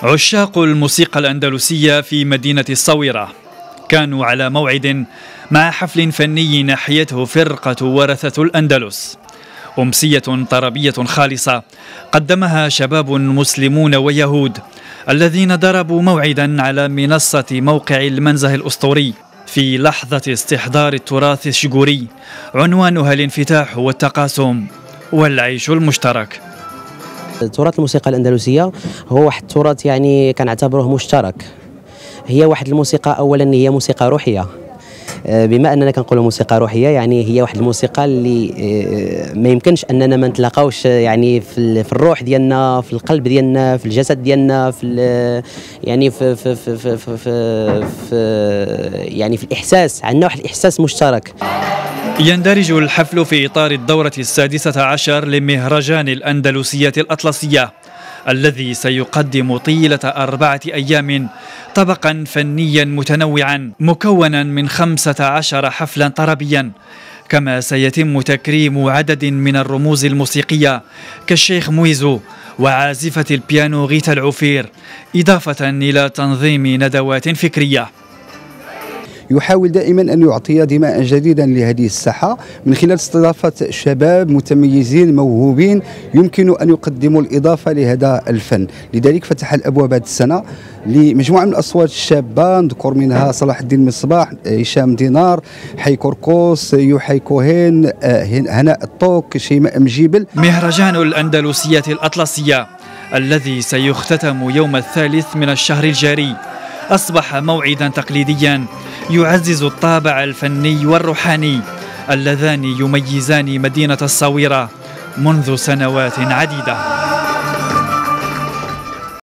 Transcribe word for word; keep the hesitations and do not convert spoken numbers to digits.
عشاق الموسيقى الأندلسية في مدينة الصويرة كانوا على موعد مع حفل فني نحيته فرقة ورثة الأندلس، أمسية طربية خالصة قدمها شباب مسلمون ويهود الذين ضربوا موعدا على منصة موقع المنزه الأسطوري في لحظة استحضار التراث الشجوري عنوانها الانفتاح والتقاسم والعيش المشترك. تراث الموسيقى الأندلسية هو واحد التراث يعني كنعتبروه مشترك. هي واحد الموسيقى أولا هي موسيقى روحية، بما أننا كنقولوا موسيقى روحية يعني هي واحد الموسيقى اللي ما يمكنش أننا ما نتلاقاوش يعني في الروح ديالنا، في القلب ديالنا، في الجسد ديالنا، في يعني في في في في, في, في, في يعني في الإحساس. عندنا واحد الإحساس مشترك. يندرج الحفل في إطار الدورة السادسة عشر لمهرجان الأندلسية الأطلسية الذي سيقدم طيلة أربعة أيام طبقا فنيا متنوعا مكونا من خمسة عشر حفلا طربيا، كما سيتم تكريم عدد من الرموز الموسيقية كالشيخ مويزو وعازفة البيانو غيتا العفير، إضافة إلى تنظيم ندوات فكرية. يحاول دائما أن يعطي دماء جديدا لهذه الساحة من خلال استضافة شباب متميزين موهوبين يمكن أن يقدموا الإضافة لهذا الفن. لذلك فتح الأبواب هذه السنة لمجموعة من الأصوات الشابة نذكر منها صلاح الدين مصباح، هشام دينار، حي كوركوس، يوحي كوهين، هناء الطوك، شيماء مجيبل. مهرجان الأندلسية الأطلسية الذي سيختتم يوم الثالث من الشهر الجاري أصبح موعدا تقليديا يعزز الطابع الفني والروحاني اللذان يميزان مدينة الصويرة منذ سنوات عديدة.